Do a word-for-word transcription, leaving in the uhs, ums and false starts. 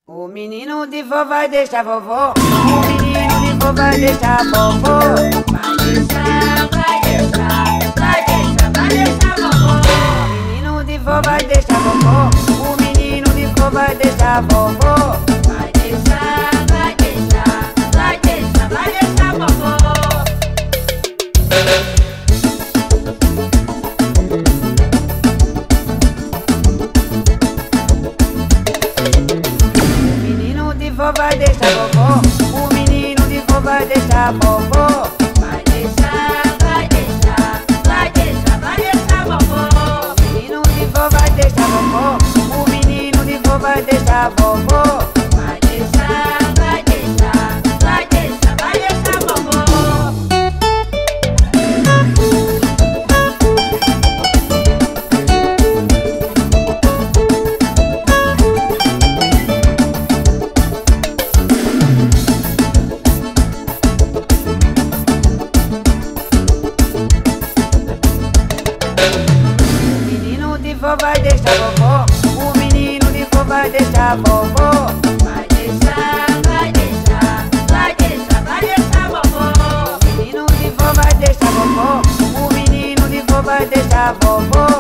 O menino de vó vai deixar vovó. O menino de vó vai deixar vovó. Vai deixar, vai deixar, vai deixar, vai deixar vovó. O menino de vó vai deixar vovó. O menino de vó vai deixar vovó. Vai deixar, vai deixar, vai deixar, vai deixar vovó. O menino de vó vai deixar vovó. O menino de vó vai deixar vovó. Vai deixar, vai deixar, vai deixar, vai deixar vovó. O menino de vó vai deixar vovó. O menino de vó vai deixar vovó. Vai deixar, vai deixar, vai deixar, vai deixar vovó. O menino de vó vai deixar vovó. O menino de vó vai deixar vovó. Vai deixar, vai deixar, vai deixar, vai deixar vovó. O menino de vó vai deixar vovó. O menino de vó vai deixar vovó.